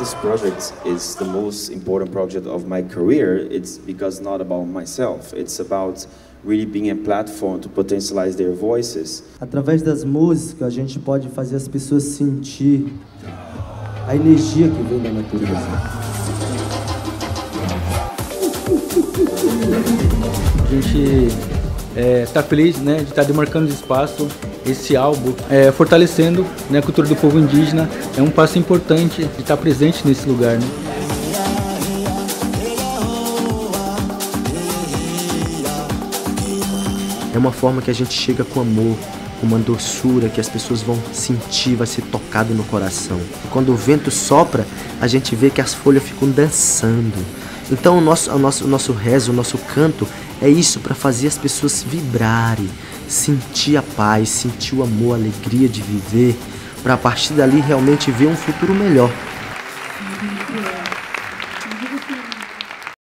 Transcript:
this project is the most important project of my career, it's because not about myself. It's about really being a platform to potentialize their voices. Através das músicas, a gente pode fazer as pessoas sentir a energia que vem da natureza. A gente está feliz, né, de estar demarcando espaço, esse álbum, fortalecendo, né, a cultura do povo indígena. É um passo importante de estar presente nesse lugar, né? É uma forma que a gente chega com amor, com uma doçura que as pessoas vão sentir, vai ser tocado no coração. E quando o vento sopra, a gente vê que as folhas ficam dançando. Então o nosso rezo, o nosso canto é isso, para fazer as pessoas vibrarem, sentir a paz, sentir o amor, a alegria de viver, para a partir dali realmente ver um futuro melhor.